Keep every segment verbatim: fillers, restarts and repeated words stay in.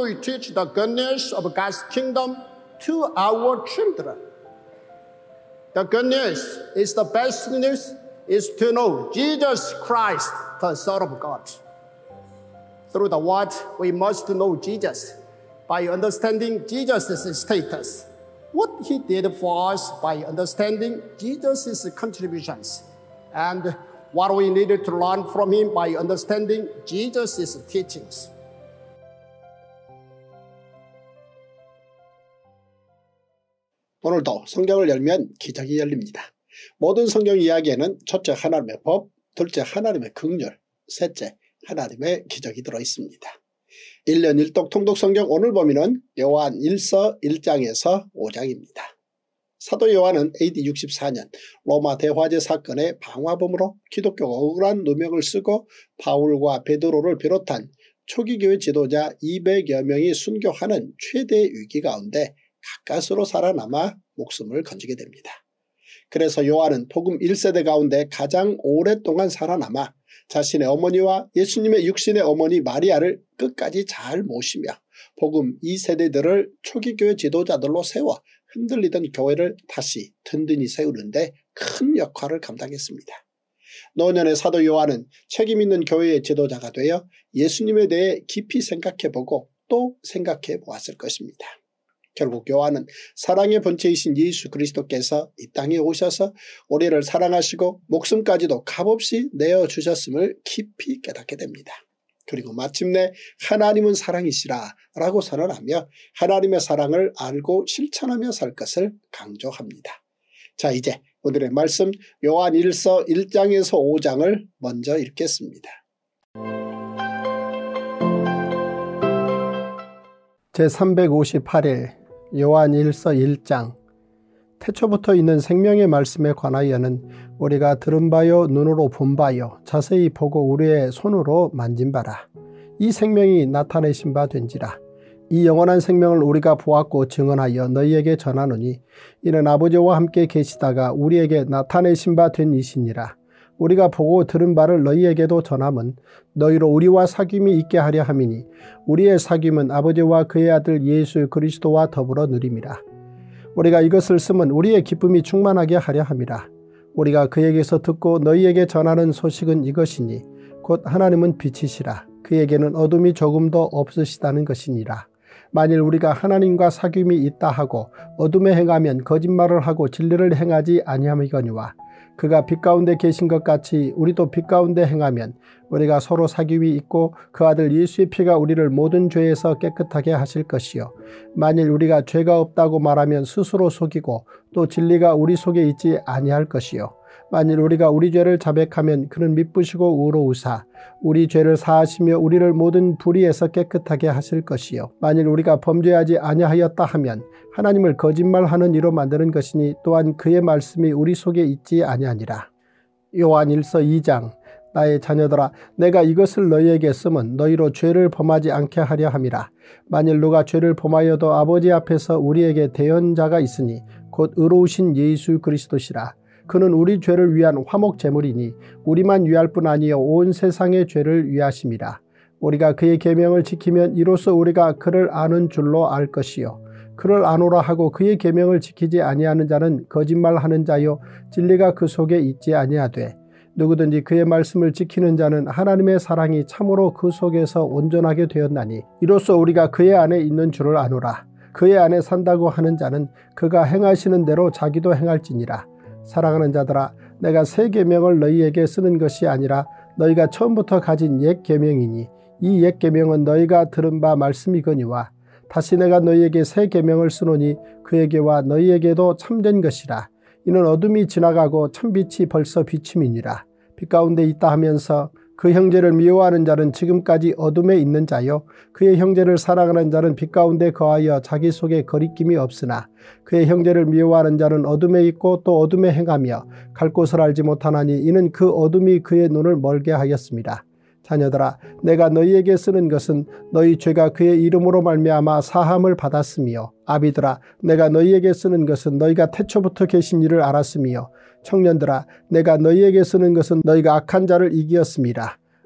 we teach the good news of God's kingdom to our children. The good news is the best news is to know Jesus Christ, the Son of God. Through the word, we must know Jesus by understanding Jesus' status, what he did for us by understanding Jesus' contributions, and what we needed to learn from him by understanding Jesus' teachings. 오늘도 성경을 열면 기적이 열립니다. 모든 성경 이야기에는 첫째 하나님의 법, 둘째 하나님의 긍휼, 셋째 하나님의 기적이 들어있습니다. 일 년 일 독 통독 성경 오늘 범위는 요한 일서 일 장에서 오 장입니다. 사도 요한은 에이디 육십사 년 로마 대화제 사건의 방화범으로 기독교가 억울한 누명을 쓰고 바울과 베드로를 비롯한 초기 교회 지도자 이백여 명이 순교하는 최대의 위기 가운데 가까스로 살아남아 목숨을 건지게 됩니다. 그래서 요한은 복음 일 세대 가운데 가장 오랫동안 살아남아 자신의 어머니와 예수님의 육신의 어머니 마리아를 끝까지 잘 모시며 복음 이 세대들을 초기 교회 지도자들로 세워 흔들리던 교회를 다시 든든히 세우는데 큰 역할을 감당했습니다. 노년의 사도 요한은 책임있는 교회의 지도자가 되어 예수님에 대해 깊이 생각해보고 또 생각해 보았을 것입니다. 결국 요한은 사랑의 본체이신 예수 그리스도께서 이 땅에 오셔서 우리를 사랑하시고 목숨까지도 값없이 내어주셨음을 깊이 깨닫게 됩니다. 그리고 마침내 하나님은 사랑이시라 라고 선언하며 하나님의 사랑을 알고 실천하며 살 것을 강조합니다. 자, 이제 오늘의 말씀 요한 일서 일 장에서 오 장을 먼저 읽겠습니다. 제삼백오십팔 일 요한 일서 일 장. 태초부터 있는 생명의 말씀에 관하여는 우리가 들은 바요 눈으로 본 바요 자세히 보고 우리의 손으로 만진 바라. 이 생명이 나타내신 바 된지라. 이 영원한 생명을 우리가 보았고 증언하여 너희에게 전하노니 이는 아버지와 함께 계시다가 우리에게 나타내신 바 된 이시니라. 우리가 보고 들은 바를 너희에게도 전함은 너희로 우리와 사귐이 있게 하려 함이니 우리의 사귐은 아버지와 그의 아들 예수 그리스도와 더불어 누림이라. 우리가 이것을 쓰면 우리의 기쁨이 충만하게 하려 함이라. 우리가 그에게서 듣고 너희에게 전하는 소식은 이것이니 곧 하나님은 빛이시라. 그에게는 어둠이 조금도 없으시다는 것이니라. 만일 우리가 하나님과 사귐이 있다 하고 어둠에 행하면 거짓말을 하고 진리를 행하지 아니함이거니와 그가 빛 가운데 계신 것 같이 우리도 빛 가운데 행하면 우리가 서로 사귐이 있고 그 아들 예수의 피가 우리를 모든 죄에서 깨끗하게 하실 것이요 만일 우리가 죄가 없다고 말하면 스스로 속이고 또 진리가 우리 속에 있지 아니할 것이요 만일 우리가 우리 죄를 자백하면 그는 미쁘시고 의로우사 우리 죄를 사하시며 우리를 모든 불의에서 깨끗하게 하실 것이요 만일 우리가 범죄하지 아니하였다 하면 하나님을 거짓말하는 이로 만드는 것이니 또한 그의 말씀이 우리 속에 있지 아니하니라. 요한 일서 이 장. 나의 자녀들아 내가 이것을 너희에게 쓰면 너희로 죄를 범하지 않게 하려 함이라. 만일 누가 죄를 범하여도 아버지 앞에서 우리에게 대언자가 있으니 곧 의로우신 예수 그리스도시라. 그는 우리 죄를 위한 화목 제물이니 우리만 위할 뿐 아니요 온 세상의 죄를 위하심이라. 우리가 그의 계명을 지키면 이로써 우리가 그를 아는 줄로 알 것이요 그를 아노라 하고 그의 계명을 지키지 아니하는 자는 거짓말하는 자요 진리가 그 속에 있지 아니하되 누구든지 그의 말씀을 지키는 자는 하나님의 사랑이 참으로 그 속에서 온전하게 되었나니 이로써 우리가 그의 안에 있는 줄을 아노라. 그의 안에 산다고 하는 자는 그가 행하시는 대로 자기도 행할지니라. 사랑하는 자들아 내가 새 계명을 너희에게 쓰는 것이 아니라 너희가 처음부터 가진 옛 계명이니 이 옛 계명은 너희가 들은 바 말씀이거니와 다시 내가 너희에게 새 계명을 쓰노니 그에게와 너희에게도 참된 것이라. 이는 어둠이 지나가고 참빛이 벌써 비침이니라. 빛 가운데 있다 하면서 그 형제를 미워하는 자는 지금까지 어둠에 있는 자요 그의 형제를 사랑하는 자는 빛 가운데 거하여 자기 속에 거리낌이 없으나 그의 형제를 미워하는 자는 어둠에 있고 또 어둠에 행하며 갈 곳을 알지 못하나니 이는 그 어둠이 그의 눈을 멀게 하였습니다. 자녀들아 내가 너희에게 쓰는 것은 너희 죄가 그의 이름으로 말미암아 사함을 받았으며 아비들아 내가 너희에게 쓰는 것은 너희가 태초부터 계신 이를 알았으며 청년들아 내가 너희에게 쓰는 것은 너희가 악한 자를 이기었음이라.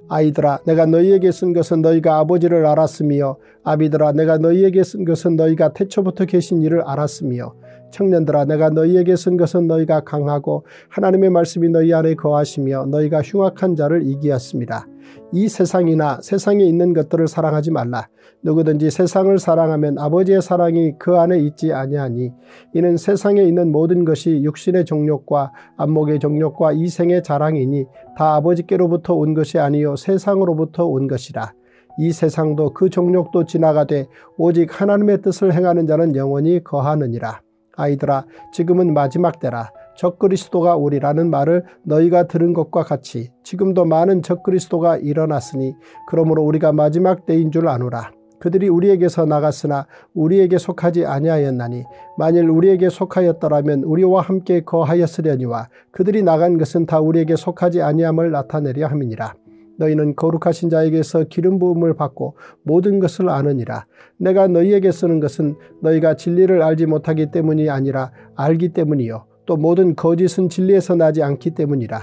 아이들아 내가 너희에게 쓴 것은 너희가 아버지를 알았으며 아비들아 내가 너희에게 쓴 것은 너희가 태초부터 계신 이를 알았으며 청년들아 내가 너희에게 쓴 것은 너희가 강하고 하나님의 말씀이 너희 안에 거하시며 너희가 흉악한 자를 이기었습니다. 이 세상이나 세상에 있는 것들을 사랑하지 말라. 누구든지 세상을 사랑하면 아버지의 사랑이 그 안에 있지 아니하니 이는 세상에 있는 모든 것이 육신의 정욕과 안목의 정욕과 이생의 자랑이니 다 아버지께로부터 온 것이 아니요 세상으로부터 온 것이라. 이 세상도 그 정욕도 지나가되 오직 하나님의 뜻을 행하는 자는 영원히 거하느니라. 아이들아 지금은 마지막 때라. 적그리스도가 오리라는 말을 너희가 들은 것과 같이 지금도 많은 적그리스도가 일어났으니 그러므로 우리가 마지막 때인 줄 아노라. 그들이 우리에게서 나갔으나 우리에게 속하지 아니하였나니 만일 우리에게 속하였더라면 우리와 함께 거하였으려니와 그들이 나간 것은 다 우리에게 속하지 아니함을 나타내려 함이니라. 너희는 거룩하신 자에게서 기름 부음을 받고 모든 것을 아느니라. 내가 너희에게 쓰는 것은 너희가 진리를 알지 못하기 때문이 아니라 알기 때문이요 또 모든 거짓은 진리에서 나지 않기 때문이라.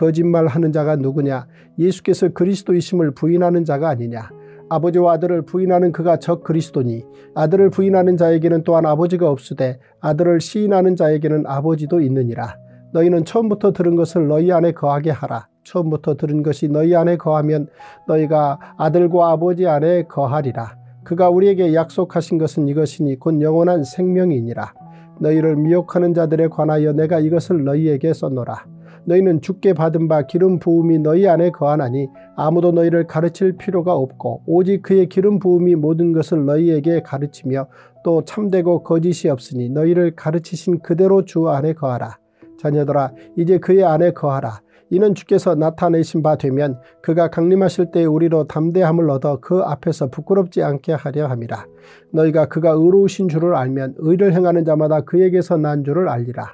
거짓말하는 자가 누구냐? 예수께서 그리스도이심을 부인하는 자가 아니냐? 아버지와 아들을 부인하는 그가 적 그리스도니 아들을 부인하는 자에게는 또한 아버지가 없으되 아들을 시인하는 자에게는 아버지도 있느니라. 너희는 처음부터 들은 것을 너희 안에 거하게 하라. 처음부터 들은 것이 너희 안에 거하면 너희가 아들과 아버지 안에 거하리라. 그가 우리에게 약속하신 것은 이것이니 곧 영원한 생명이니라. 너희를 미혹하는 자들에 관하여 내가 이것을 너희에게 썼노라. 너희는 주께 받은 바 기름 부음이 너희 안에 거하나니 아무도 너희를 가르칠 필요가 없고 오직 그의 기름 부음이 모든 것을 너희에게 가르치며 또 참되고 거짓이 없으니 너희를 가르치신 그대로 주 안에 거하라. 자녀들아 이제 그의 안에 거하라. 이는 주께서 나타내신 바 되면 그가 강림하실 때에 우리로 담대함을 얻어 그 앞에서 부끄럽지 않게 하려 함이라. 너희가 그가 의로우신 줄을 알면 의를 행하는 자마다 그에게서 난 줄을 알리라.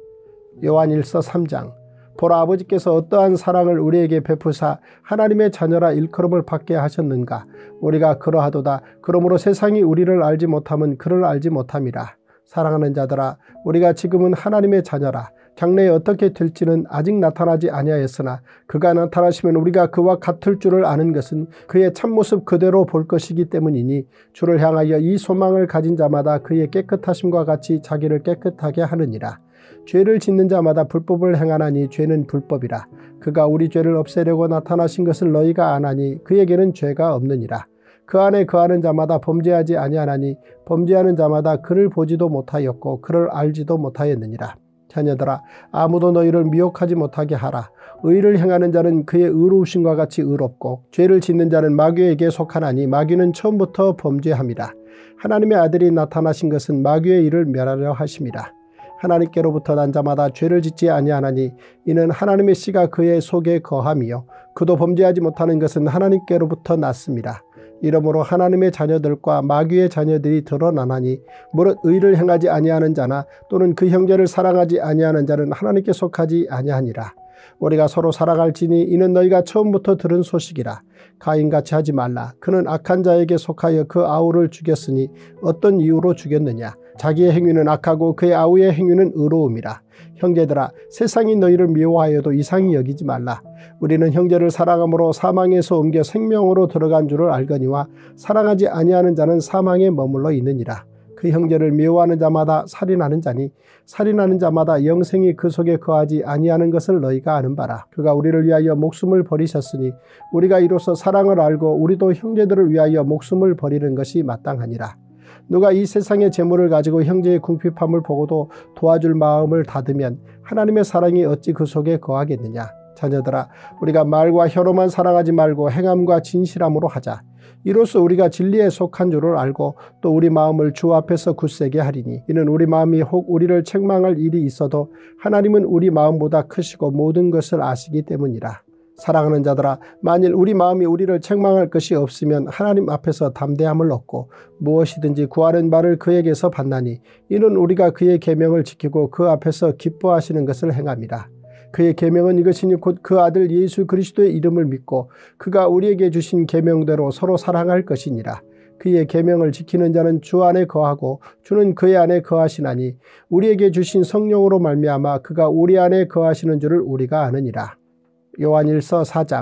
요한일서 삼 장. 보라 아버지께서 어떠한 사랑을 우리에게 베푸사 하나님의 자녀라 일컬음을 받게 하셨는가. 우리가 그러하도다. 그러므로 세상이 우리를 알지 못함은 그를 알지 못함이라. 사랑하는 자들아 우리가 지금은 하나님의 자녀라. 장래에 어떻게 될지는 아직 나타나지 아니하였으나 그가 나타나시면 우리가 그와 같을 줄을 아는 것은 그의 참모습 그대로 볼 것이기 때문이니 주를 향하여 이 소망을 가진 자마다 그의 깨끗하심과 같이 자기를 깨끗하게 하느니라. 죄를 짓는 자마다 불법을 행하나니 죄는 불법이라. 그가 우리 죄를 없애려고 나타나신 것을 너희가 아나니 그에게는 죄가 없느니라. 그 안에 거하는 자마다 범죄하지 아니하나니 범죄하는 자마다 그를 보지도 못하였고 그를 알지도 못하였느니라. 자녀들아 아무도 너희를 미혹하지 못하게 하라. 의를 행하는 자는 그의 의로우심과 같이 의롭고 죄를 짓는 자는 마귀에게 속하나니 마귀는 처음부터 범죄함이라. 하나님의 아들이 나타나신 것은 마귀의 일을 멸하려 하심이라. 하나님께로부터 난 자마다 죄를 짓지 아니하나니 이는 하나님의 씨가 그의 속에 거함이요 그도 범죄하지 못하는 것은 하나님께로부터 났습니다. 이러므로 하나님의 자녀들과 마귀의 자녀들이 드러나나니 무릇 의를 행하지 아니하는 자나 또는 그 형제를 사랑하지 아니하는 자는 하나님께 속하지 아니하니라. 우리가 서로 살아갈지니 이는 너희가 처음부터 들은 소식이라. 가인같이 하지 말라. 그는 악한 자에게 속하여 그 아우를 죽였으니 어떤 이유로 죽였느냐. 자기의 행위는 악하고 그의 아우의 행위는 의로움이라. 형제들아 세상이 너희를 미워하여도 이상히 여기지 말라. 우리는 형제를 사랑함으로 사망에서 옮겨 생명으로 들어간 줄을 알거니와 사랑하지 아니하는 자는 사망에 머물러 있느니라. 그 형제를 미워하는 자마다 살인하는 자니 살인하는 자마다 영생이 그 속에 거하지 아니하는 것을 너희가 아는 바라. 그가 우리를 위하여 목숨을 버리셨으니 우리가 이로써 사랑을 알고 우리도 형제들을 위하여 목숨을 버리는 것이 마땅하니라. 누가 이 세상의 재물을 가지고 형제의 궁핍함을 보고도 도와줄 마음을 닫으면 하나님의 사랑이 어찌 그 속에 거하겠느냐. 자녀들아 우리가 말과 혀로만 사랑하지 말고 행함과 진실함으로 하자. 이로써 우리가 진리에 속한 줄을 알고 또 우리 마음을 주 앞에서 굳세게 하리니 이는 우리 마음이 혹 우리를 책망할 일이 있어도 하나님은 우리 마음보다 크시고 모든 것을 아시기 때문이라. 사랑하는 자들아 만일 우리 마음이 우리를 책망할 것이 없으면 하나님 앞에서 담대함을 얻고 무엇이든지 구하는 바를 그에게서 받나니 이는 우리가 그의 계명을 지키고 그 앞에서 기뻐하시는 것을 행함이라. 그의 계명은 이것이니 곧 그 아들 예수 그리스도의 이름을 믿고 그가 우리에게 주신 계명대로 서로 사랑할 것이니라. 그의 계명을 지키는 자는 주 안에 거하고 주는 그의 안에 거하시나니 우리에게 주신 성령으로 말미암아 그가 우리 안에 거하시는 줄을 우리가 아느니라. 요한일서 사 장.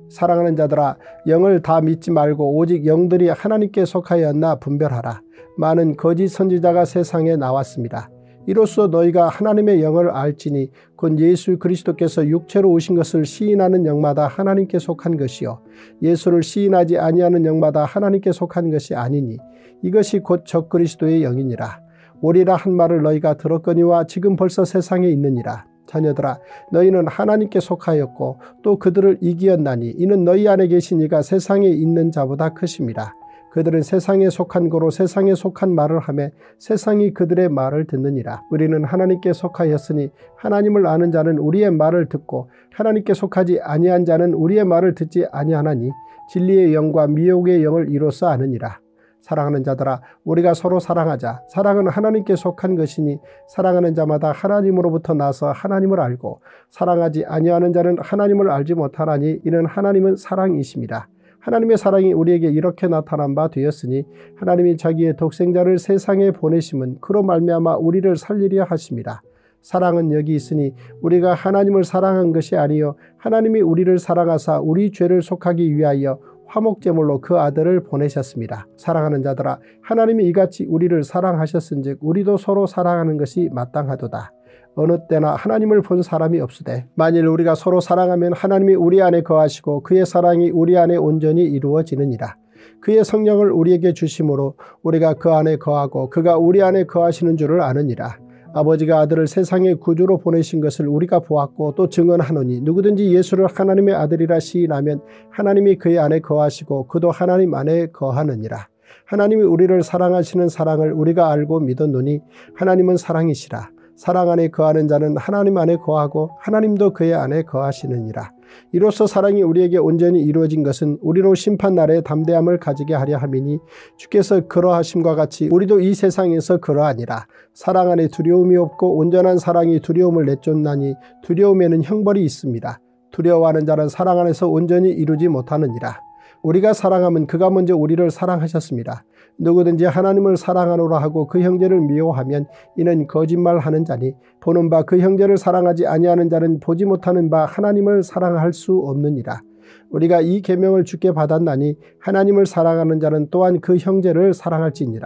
사랑하는 자들아, 영을 다 믿지 말고 오직 영들이 하나님께 속하였나 분별하라. 많은 거짓 선지자가 세상에 나왔습니다. 이로써 너희가 하나님의 영을 알지니 곧 예수 그리스도께서 육체로 오신 것을 시인하는 영마다 하나님께 속한 것이요 예수를 시인하지 아니하는 영마다 하나님께 속한 것이 아니니 이것이 곧 적그리스도의 영이니라. 오리라 한 말을 너희가 들었거니와 지금 벌써 세상에 있느니라. 자녀들아, 너희는 하나님께 속하였고 또 그들을 이기었나니 이는 너희 안에 계신 이가 세상에 있는 자보다 크심이라. 그들은 세상에 속한 거로 세상에 속한 말을 하며 세상이 그들의 말을 듣느니라. 우리는 하나님께 속하였으니 하나님을 아는 자는 우리의 말을 듣고 하나님께 속하지 아니한 자는 우리의 말을 듣지 아니하나니 진리의 영과 미혹의 영을 이로써 아느니라. 사랑하는 자들아, 우리가 서로 사랑하자. 사랑은 하나님께 속한 것이니 사랑하는 자마다 하나님으로부터 나서 하나님을 알고 사랑하지 아니하는 자는 하나님을 알지 못하나니 이는 하나님은 사랑이심이라. 하나님의 사랑이 우리에게 이렇게 나타난 바 되었으니 하나님이 자기의 독생자를 세상에 보내심은 그로 말미암아 우리를 살리려 하심이라. 사랑은 여기 있으니 우리가 하나님을 사랑한 것이 아니요 하나님이 우리를 사랑하사 우리 죄를 속하기 위하여 화목제물로 그 아들을 보내셨습니다. 사랑하는 자들아, 하나님이 이같이 우리를 사랑하셨은즉 우리도 서로 사랑하는 것이 마땅하도다. 어느 때나 하나님을 본 사람이 없으되 만일 우리가 서로 사랑하면 하나님이 우리 안에 거하시고 그의 사랑이 우리 안에 온전히 이루어지느니라. 그의 성령을 우리에게 주심으로 우리가 그 안에 거하고 그가 우리 안에 거하시는 줄을 아느니라. 아버지가 아들을 세상의 구주로 보내신 것을 우리가 보았고 또 증언하노니 누구든지 예수를 하나님의 아들이라 시인하면 하나님이 그의 안에 거하시고 그도 하나님 안에 거하느니라. 하나님이 우리를 사랑하시는 사랑을 우리가 알고 믿었노니 하나님은 사랑이시라. 사랑 안에 거하는 자는 하나님 안에 거하고 하나님도 그의 안에 거하시느니라. 이로써 사랑이 우리에게 온전히 이루어진 것은 우리로 심판날에 담대함을 가지게 하려 함이니 주께서 그러하심과 같이 우리도 이 세상에서 그러하니라. 사랑 안에 두려움이 없고 온전한 사랑이 두려움을 내쫓나니 두려움에는 형벌이 있습니다. 두려워하는 자는 사랑 안에서 온전히 이루지 못하느니라. 우리가 사랑하면 그가 먼저 우리를 사랑하셨습니다. 누구든지 하나님을 사랑하노라 하고 그 형제를 미워하면 이는 거짓말하는 자니 보는 바 그 형제를 사랑하지 아니하는 자는 보지 못하는 바 하나님을 사랑할 수 없느니라. 우리가 이 계명을 주께 받았나니 하나님을 사랑하는 자는 또한 그 형제를 사랑할지니라.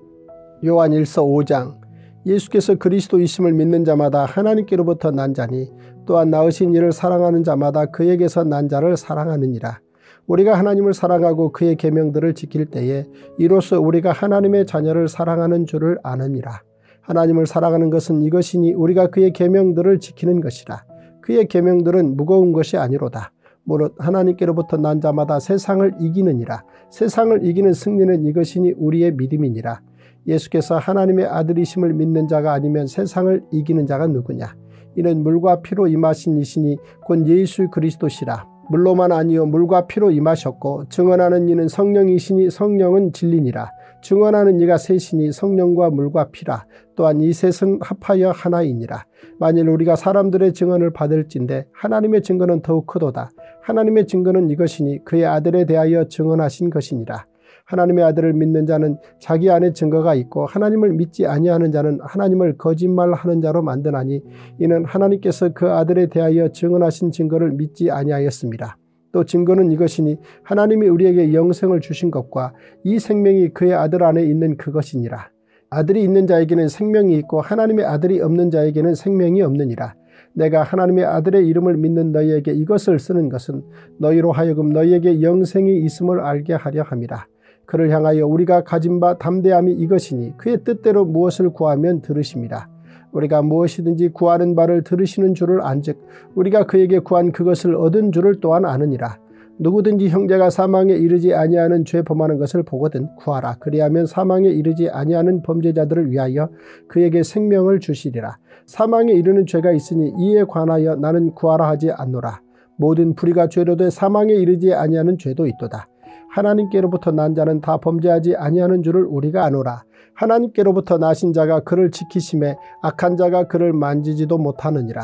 요한 일서 오 장. 예수께서 그리스도이심을 믿는 자마다 하나님께로부터 난 자니 또한 낳으신 이를 사랑하는 자마다 그에게서 난 자를 사랑하느니라. 우리가 하나님을 사랑하고 그의 계명들을 지킬 때에 이로써 우리가 하나님의 자녀를 사랑하는 줄을 아느니라. 하나님을 사랑하는 것은 이것이니 우리가 그의 계명들을 지키는 것이라. 그의 계명들은 무거운 것이 아니로다. 무릇 하나님께로부터 난 자마다 세상을 이기느니라. 세상을 이기는 승리는 이것이니 우리의 믿음이니라. 예수께서 하나님의 아들이심을 믿는 자가 아니면 세상을 이기는 자가 누구냐. 이는 물과 피로 임하신 이시니 곧 예수 그리스도시라. 물로만 아니요 물과 피로 임하셨고 증언하는 이는 성령이시니 성령은 진리니라. 증언하는 이가 셋이니 성령과 물과 피라. 또한 이 셋은 합하여 하나이니라. 만일 우리가 사람들의 증언을 받을진대 하나님의 증거는 더욱 크도다. 하나님의 증거는 이것이니 그의 아들에 대하여 증언하신 것이니라. 하나님의 아들을 믿는 자는 자기 안에 증거가 있고 하나님을 믿지 아니하는 자는 하나님을 거짓말하는 자로 만드나니 이는 하나님께서 그 아들에 대하여 증언하신 증거를 믿지 아니하였습니다. 또 증거는 이것이니 하나님이 우리에게 영생을 주신 것과 이 생명이 그의 아들 안에 있는 그것이니라. 아들이 있는 자에게는 생명이 있고 하나님의 아들이 없는 자에게는 생명이 없느니라. 내가 하나님의 아들의 이름을 믿는 너희에게 이것을 쓰는 것은 너희로 하여금 너희에게 영생이 있음을 알게 하려 함이라. 그를 향하여 우리가 가진 바 담대함이 이것이니 그의 뜻대로 무엇을 구하면 들으심이라. 우리가 무엇이든지 구하는 바를 들으시는 줄을 안즉 우리가 그에게 구한 그것을 얻은 줄을 또한 아느니라. 누구든지 형제가 사망에 이르지 아니하는 죄 범하는 것을 보거든 구하라. 그리하면 사망에 이르지 아니하는 범죄자들을 위하여 그에게 생명을 주시리라. 사망에 이르는 죄가 있으니 이에 관하여 나는 구하라 하지 않노라. 모든 불의가 죄로 돼 사망에 이르지 아니하는 죄도 있도다. 하나님께로부터 난 자는 다 범죄하지 아니하는 줄을 우리가 아노라. 하나님께로부터 나신 자가 그를 지키심에 악한 자가 그를 만지지도 못하느니라.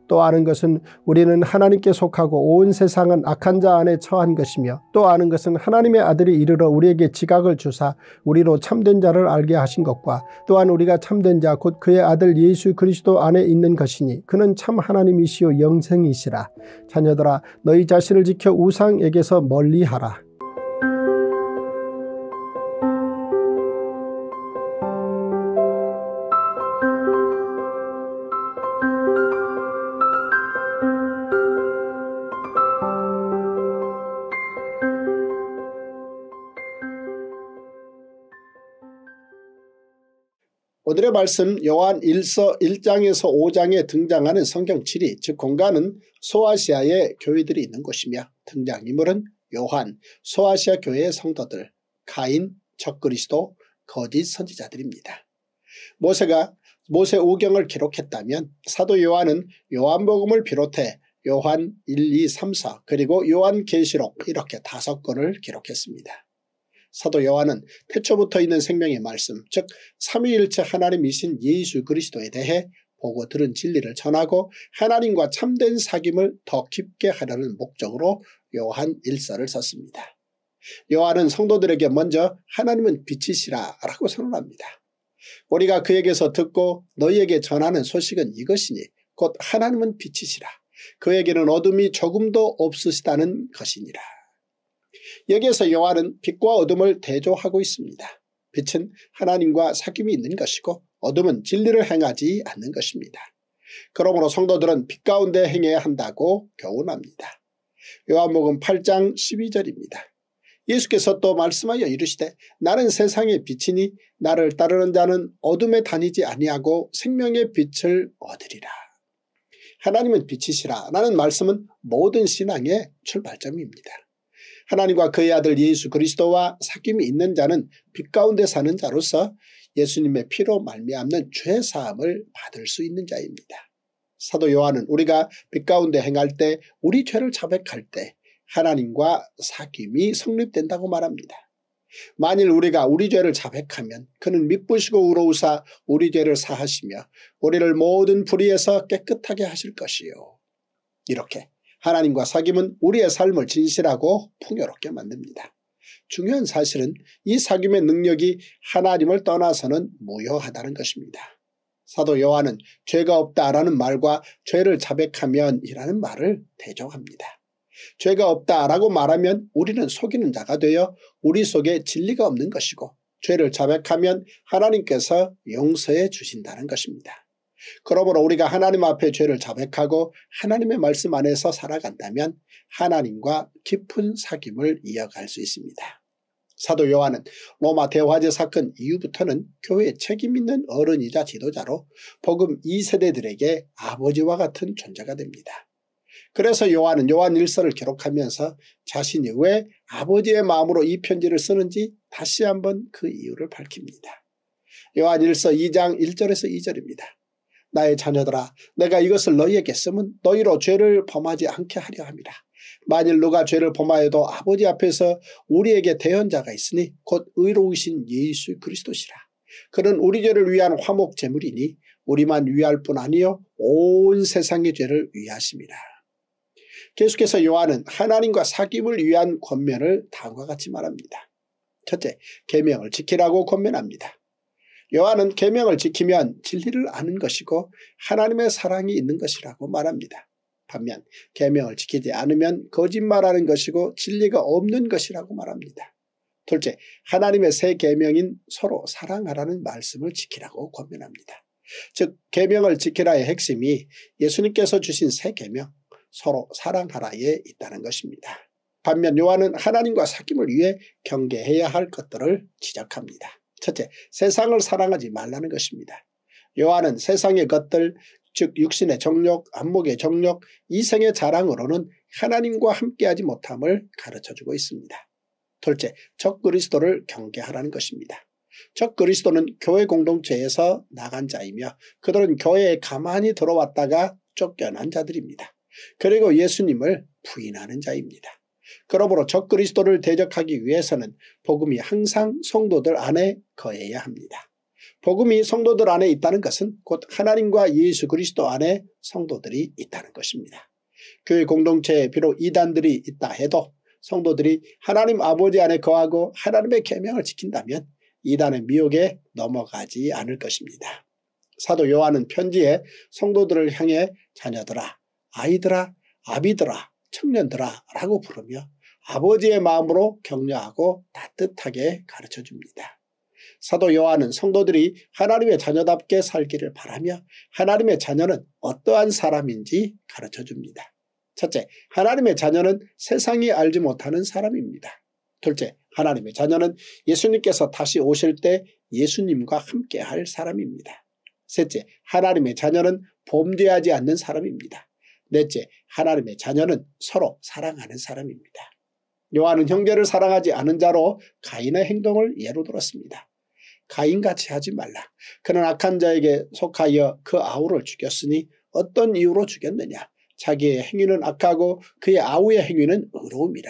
또 아는 것은 우리는 하나님께 속하고 온 세상은 악한 자 안에 처한 것이며 또 아는 것은 하나님의 아들이 이르러 우리에게 지각을 주사 우리로 참된 자를 알게 하신 것과 또한 우리가 참된 자 곧 그의 아들 예수 그리스도 안에 있는 것이니 그는 참 하나님이시요 영생이시라. 자녀들아 너희 자신을 지켜 우상에게서 멀리하라. 오늘의 말씀 요한 일서 일 장에서 오 장에 등장하는 성경 지리 즉 공간은 소아시아의 교회들이 있는 곳이며 등장인물은 요한, 소아시아 교회의 성도들, 가인, 적그리스도, 거짓 선지자들입니다. 모세가 모세 오경을 기록했다면 사도 요한은 요한복음을 비롯해 요한 일, 이, 삼, 사 그리고 요한계시록 이렇게 다섯 권을 기록했습니다. 사도 요한은 태초부터 있는 생명의 말씀 즉 삼위일체 하나님이신 예수 그리스도에 대해 보고 들은 진리를 전하고 하나님과 참된 사귐을 더 깊게 하려는 목적으로 요한 일서를 썼습니다. 요한은 성도들에게 먼저 하나님은 빛이시라 라고 선언합니다. 우리가 그에게서 듣고 너희에게 전하는 소식은 이것이니 곧 하나님은 빛이시라. 그에게는 어둠이 조금도 없으시다는 것이니라. 여기에서 요한은 빛과 어둠을 대조하고 있습니다. 빛은 하나님과 사귐이 있는 것이고 어둠은 진리를 행하지 않는 것입니다. 그러므로 성도들은 빛 가운데 행해야 한다고 교훈합니다. 요한복음 팔 장 십이 절입니다. 예수께서 또 말씀하여 이르시되 나는 세상의 빛이니 나를 따르는 자는 어둠에 다니지 아니하고 생명의 빛을 얻으리라. 하나님은 빛이시라 라는 말씀은 모든 신앙의 출발점입니다. 하나님과 그의 아들 예수 그리스도와 사귐이 있는 자는 빛 가운데 사는 자로서 예수님의 피로 말미암는 죄사함을 받을 수 있는 자입니다. 사도 요한은 우리가 빛 가운데 행할 때 우리 죄를 자백할 때 하나님과 사귐이 성립된다고 말합니다. 만일 우리가 우리 죄를 자백하면 그는 미쁘시고 의로우사 우리 죄를 사하시며 우리를 모든 불의에서 깨끗하게 하실 것이요. 이렇게 하나님과 사귐은 우리의 삶을 진실하고 풍요롭게 만듭니다. 중요한 사실은 이 사귐의 능력이 하나님을 떠나서는 무효하다는 것입니다. 사도 요한은 죄가 없다라는 말과 죄를 자백하면 이라는 말을 대조합니다. 죄가 없다라고 말하면 우리는 속이는 자가 되어 우리 속에 진리가 없는 것이고 죄를 자백하면 하나님께서 용서해 주신다는 것입니다. 그러므로 우리가 하나님 앞에 죄를 자백하고 하나님의 말씀 안에서 살아간다면 하나님과 깊은 사귐을 이어갈 수 있습니다. 사도 요한은 로마 대화제 사건 이후부터는 교회의 책임있는 어른이자 지도자로 복음 이 세대들에게 아버지와 같은 존재가 됩니다. 그래서 요한은 요한 일서를 기록하면서 자신이 왜 아버지의 마음으로 이 편지를 쓰는지 다시 한번 그 이유를 밝힙니다. 요한 일서 이 장 일 절에서 이 절입니다. 나의 자녀들아 내가 이것을 너희에게 쓰면 너희로 죄를 범하지 않게 하려 함이라. 만일 누가 죄를 범하여도 아버지 앞에서 우리에게 대언자가 있으니 곧 의로우신 예수 그리스도시라. 그는 우리 죄를 위한 화목 제물이니 우리만 위할 뿐 아니요 온 세상의 죄를 위하심이라. 계속해서 요한은 하나님과 사귐을 위한 권면을 다음과 같이 말합니다. 첫째, 계명을 지키라고 권면합니다. 요한은 계명을 지키면 진리를 아는 것이고 하나님의 사랑이 있는 것이라고 말합니다. 반면 계명을 지키지 않으면 거짓말하는 것이고 진리가 없는 것이라고 말합니다. 둘째, 하나님의 새 계명인 서로 사랑하라는 말씀을 지키라고 권면합니다. 즉 계명을 지키라의 핵심이 예수님께서 주신 새 계명 서로 사랑하라에 있다는 것입니다. 반면 요한은 하나님과 사귐을 위해 경계해야 할 것들을 지적합니다. 첫째, 세상을 사랑하지 말라는 것입니다. 요한은 세상의 것들 즉 육신의 정욕, 안목의 정욕, 이생의 자랑으로는 하나님과 함께하지 못함을 가르쳐주고 있습니다. 둘째, 적그리스도를 경계하라는 것입니다. 적그리스도는 교회 공동체에서 나간 자이며 그들은 교회에 가만히 들어왔다가 쫓겨난 자들입니다. 그리고 예수님을 부인하는 자입니다. 그러므로 적그리스도를 대적하기 위해서는 복음이 항상 성도들 안에 거해야 합니다. 복음이 성도들 안에 있다는 것은 곧 하나님과 예수 그리스도 안에 성도들이 있다는 것입니다. 교회 공동체에 비록 이단들이 있다 해도 성도들이 하나님 아버지 안에 거하고 하나님의 계명을 지킨다면 이단의 미혹에 넘어가지 않을 것입니다. 사도 요한은 편지에 성도들을 향해 자녀들아, 아이들아, 아비들아, 청년들아 라고 부르며 아버지의 마음으로 격려하고 따뜻하게 가르쳐줍니다. 사도 요한은 성도들이 하나님의 자녀답게 살기를 바라며 하나님의 자녀는 어떠한 사람인지 가르쳐줍니다. 첫째, 하나님의 자녀는 세상이 알지 못하는 사람입니다. 둘째, 하나님의 자녀는 예수님께서 다시 오실 때 예수님과 함께할 사람입니다. 셋째, 하나님의 자녀는 범죄하지 않는 사람입니다. 넷째, 하나님의 자녀는 서로 사랑하는 사람입니다. 요한은 형제를 사랑하지 않은 자로 가인의 행동을 예로 들었습니다. 가인같이 하지 말라. 그는 악한 자에게 속하여 그 아우를 죽였으니 어떤 이유로 죽였느냐. 자기의 행위는 악하고 그의 아우의 행위는 의로움이라.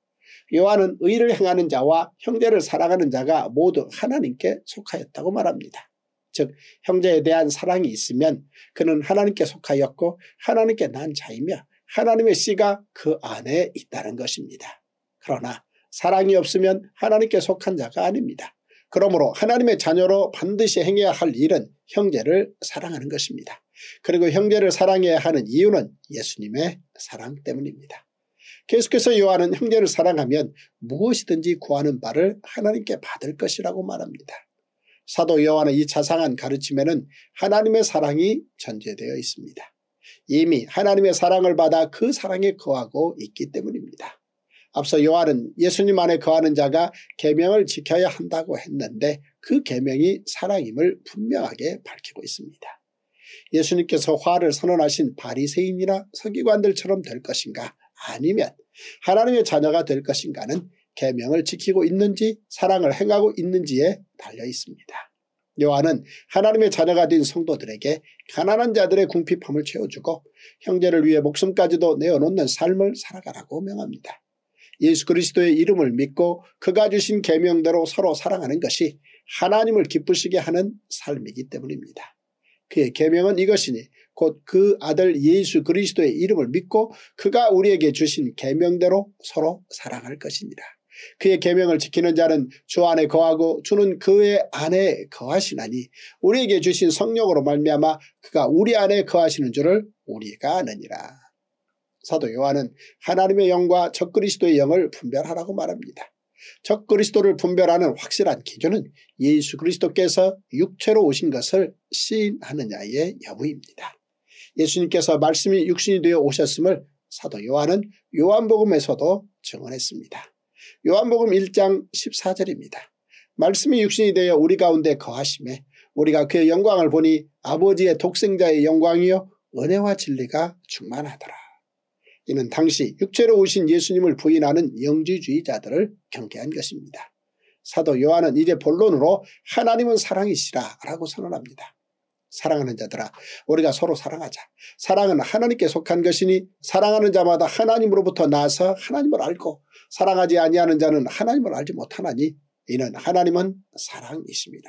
요한은 의를 행하는 자와 형제를 사랑하는 자가 모두 하나님께 속하였다고 말합니다. 즉 형제에 대한 사랑이 있으면 그는 하나님께 속하였고 하나님께 난 자이며 하나님의 씨가 그 안에 있다는 것입니다. 그러나 사랑이 없으면 하나님께 속한 자가 아닙니다. 그러므로 하나님의 자녀로 반드시 행해야 할 일은 형제를 사랑하는 것입니다. 그리고 형제를 사랑해야 하는 이유는 예수님의 사랑 때문입니다. 계속해서 요한은 형제를 사랑하면 무엇이든지 구하는 바를 하나님께 받을 것이라고 말합니다. 사도 요한의 이 자상한 가르침에는 하나님의 사랑이 전제되어 있습니다. 이미 하나님의 사랑을 받아 그 사랑에 거하고 있기 때문입니다. 앞서 요한은 예수님 안에 거하는 자가 계명을 지켜야 한다고 했는데 그 계명이 사랑임을 분명하게 밝히고 있습니다. 예수님께서 화를 선언하신 바리새인이나 서기관들처럼 될 것인가 아니면 하나님의 자녀가 될 것인가는 계명을 지키고 있는지 사랑을 행하고 있는지에 달려 있습니다. 요한은 하나님의 자녀가 된 성도들에게 가난한 자들의 궁핍함을 채워주고 형제를 위해 목숨까지도 내어놓는 삶을 살아가라고 명합니다. 예수 그리스도의 이름을 믿고 그가 주신 계명대로 서로 사랑하는 것이 하나님을 기쁘시게 하는 삶이기 때문입니다. 그의 계명은 이것이니 곧 그 아들 예수 그리스도의 이름을 믿고 그가 우리에게 주신 계명대로 서로 사랑할 것이니라. 그의 계명을 지키는 자는 주 안에 거하고 주는 그의 안에 거하시나니 우리에게 주신 성령으로 말미암아 그가 우리 안에 거하시는 줄을 우리가 아느니라. 사도 요한은 하나님의 영과 적그리스도의 영을 분별하라고 말합니다. 적그리스도를 분별하는 확실한 기준은 예수 그리스도께서 육체로 오신 것을 시인하느냐의 여부입니다. 예수님께서 말씀이 육신이 되어 오셨음을 사도 요한은 요한복음에서도 증언했습니다. 요한복음 일 장 십사 절입니다. 말씀이 육신이 되어 우리 가운데 거하심에 우리가 그의 영광을 보니 아버지의 독생자의 영광이요 은혜와 진리가 충만하더라. 이는 당시 육체로 오신 예수님을 부인하는 영지주의자들을 경계한 것입니다. 사도 요한은 이제 본론으로 하나님은 사랑이시라 라고 선언합니다. 사랑하는 자들아 우리가 서로 사랑하자. 사랑은 하나님께 속한 것이니 사랑하는 자마다 하나님으로부터 나서 하나님을 알고 사랑하지 아니하는 자는 하나님을 알지 못하나니 이는 하나님은 사랑이십니다.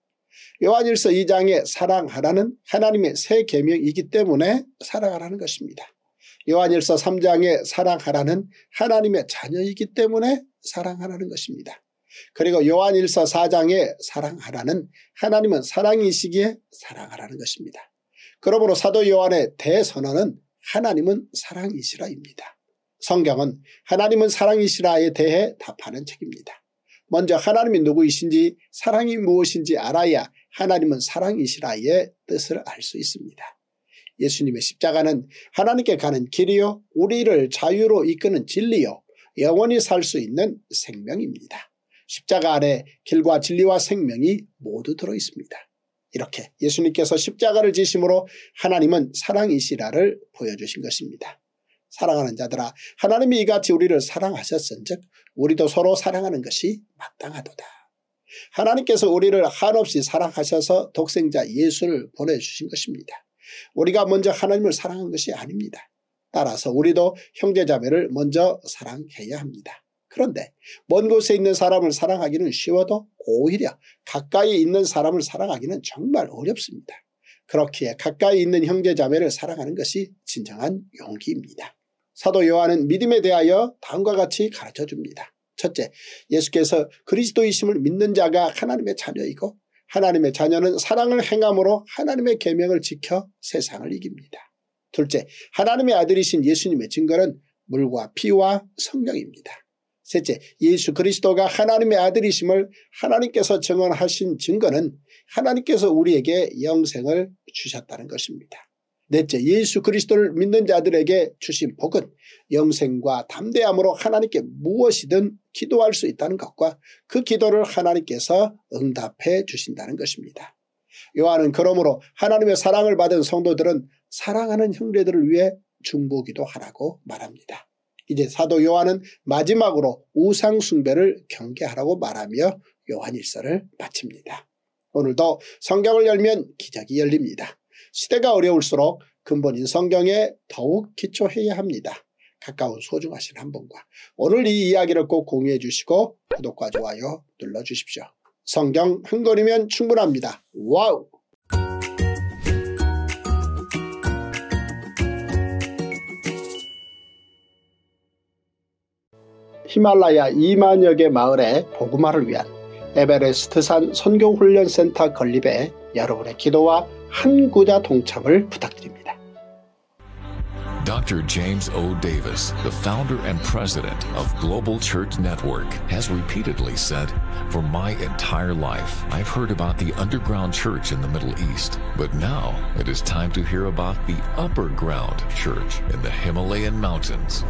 요한일서 이 장에 사랑하라는 하나님의 새 계명이기 때문에 사랑하라는 것입니다. 요한일서 삼 장에 사랑하라는 하나님의 자녀이기 때문에 사랑하라는 것입니다. 그리고 요한일서 사 장에 사랑하라는 하나님은 사랑이시기에 사랑하라는 것입니다. 그러므로 사도 요한의 대선언은 하나님은 사랑이시라입니다. 성경은 하나님은 사랑이시라에 대해 답하는 책입니다. 먼저 하나님이 누구이신지 사랑이 무엇인지 알아야 하나님은 사랑이시라의 뜻을 알 수 있습니다. 예수님의 십자가는 하나님께 가는 길이요 우리를 자유로 이끄는 진리요 영원히 살 수 있는 생명입니다. 십자가 안에 길과 진리와 생명이 모두 들어있습니다. 이렇게 예수님께서 십자가를 지심으로 하나님은 사랑이시라를 보여주신 것입니다. 사랑하는 자들아 하나님이 이같이 우리를 사랑하셨은즉 우리도 서로 사랑하는 것이 마땅하도다. 하나님께서 우리를 한없이 사랑하셔서 독생자 예수를 보내주신 것입니다. 우리가 먼저 하나님을 사랑한 것이 아닙니다. 따라서 우리도 형제자매를 먼저 사랑해야 합니다. 그런데 먼 곳에 있는 사람을 사랑하기는 쉬워도 오히려 가까이 있는 사람을 사랑하기는 정말 어렵습니다. 그렇기에 가까이 있는 형제자매를 사랑하는 것이 진정한 용기입니다. 사도 요한은 믿음에 대하여 다음과 같이 가르쳐줍니다. 첫째, 예수께서 그리스도이심을 믿는 자가 하나님의 자녀이고 하나님의 자녀는 사랑을 행함으로 하나님의 계명을 지켜 세상을 이깁니다. 둘째, 하나님의 아들이신 예수님의 증거는 물과 피와 성령입니다. 셋째, 예수 그리스도가 하나님의 아들이심을 하나님께서 증언하신 증거는 하나님께서 우리에게 영생을 주셨다는 것입니다. 넷째, 예수 그리스도를 믿는 자들에게 주신 복은 영생과 담대함으로 하나님께 무엇이든 기도할 수 있다는 것과 그 기도를 하나님께서 응답해 주신다는 것입니다. 요한은 그러므로 하나님의 사랑을 받은 성도들은 사랑하는 형제들을 위해 중보기도 하라고 말합니다. 이제 사도 요한은 마지막으로 우상 숭배를 경계하라고 말하며 요한일서를 마칩니다. 오늘도 성경을 열면 기적이 열립니다. 시대가 어려울수록 근본인 성경에 더욱 기초해야 합니다. 가까운 소중하신 한 분과 오늘 이 이야기를 꼭 공유해 주시고 구독과 좋아요 눌러주십시오. 성경 한 권이면 충분합니다. 와우! 히말라야 이만여 개 마을의 복음화를 위한 에베레스트산 선교훈련센터 건립에 여러분의 기도와 한 구자 동참을 부탁드립니다. Doctor James O. Davis, the founder and president of Global Church Network, has repeatedly said, "For my entire life, I've heard about the underground church in the Middle East, but now it is time to hear about the upper ground church in the Himalayan mountains."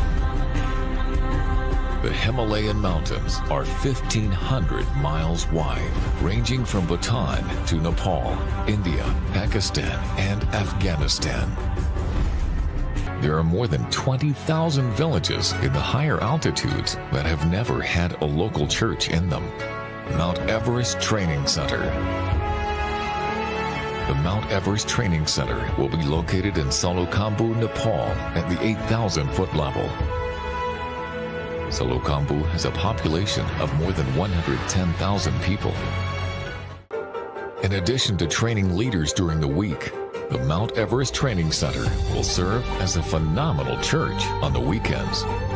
The Himalayan mountains are fifteen hundred miles wide, ranging from Bhutan to Nepal, India, Pakistan, and Afghanistan. There are more than twenty thousand villages in the higher altitudes that have never had a local church in them. Mount Everest Training Center. The Mount Everest Training Center will be located in Solukhambhu, Nepal at the eight thousand foot level. Solukhambhu has a population of more than one hundred ten thousand people. In addition to training leaders during the week, the Mount Everest Training Center will serve as a phenomenal church on the weekends.